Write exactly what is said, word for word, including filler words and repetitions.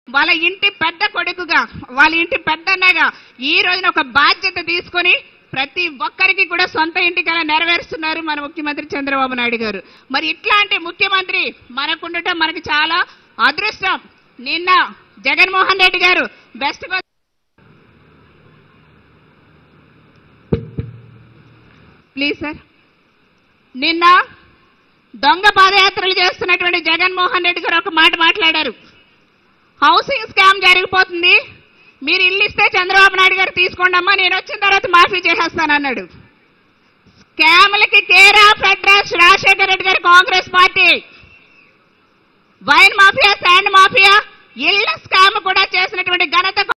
వాళ్ళ ఇంటి పెద్ద కొడుకుగా, వాళ్ళ ఇంటి పెద్దన్నగా ఈ రోజున ఒక బాధ్యత తీసుకొని ప్రతి ఒక్కరికి కూడా సొంత ఇంటికలా నెరవేరుస్తున్నారు మన ముఖ్యమంత్రి చంద్రబాబు నాయుడు గారు. మరి ఇట్లాంటి ముఖ్యమంత్రి మనకుండటం మనకి చాలా అదృష్టం. నిన్న జగన్మోహన్ రెడ్డి గారు బెస్ట్ ప్లీజ్ సార్ నిన్న దొంగ పాదయాత్రలు చేస్తున్నటువంటి జగన్మోహన్ రెడ్డి గారు ఒక మాట మాట్లాడారు. హౌసింగ్ స్కామ్ జరిగిపోతుంది, మీరు ఇల్లు ఇస్తే చంద్రబాబు నాయుడు గారు తీసుకోండి అమ్మా, నేను వచ్చిన తర్వాత మాఫీ చేసేస్తానన్నాడు. స్కామ్లకి care of address Rajasekhara Reddy garu Congress party. Wine mafia, sand mafia, ఇళ్ల స్కామ్ కూడా చేసినటువంటి ఘనత